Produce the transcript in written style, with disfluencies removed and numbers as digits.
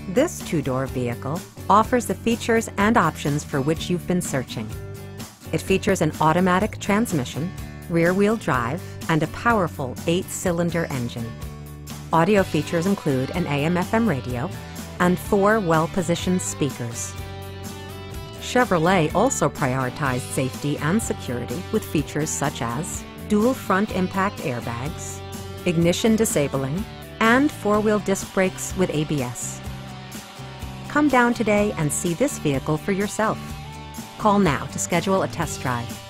This two-door vehicle offers the features and options for which you've been searching. It features an automatic transmission, rear-wheel drive, and a powerful 8-cylinder engine. Audio features include an AM/FM radio and 4 well-positioned speakers. Chevrolet also prioritized safety and security with features such as dual front impact airbags, ignition disabling, and 4-wheel disc brakes with ABS. Come down today and see this vehicle for yourself. Call now to schedule a test drive.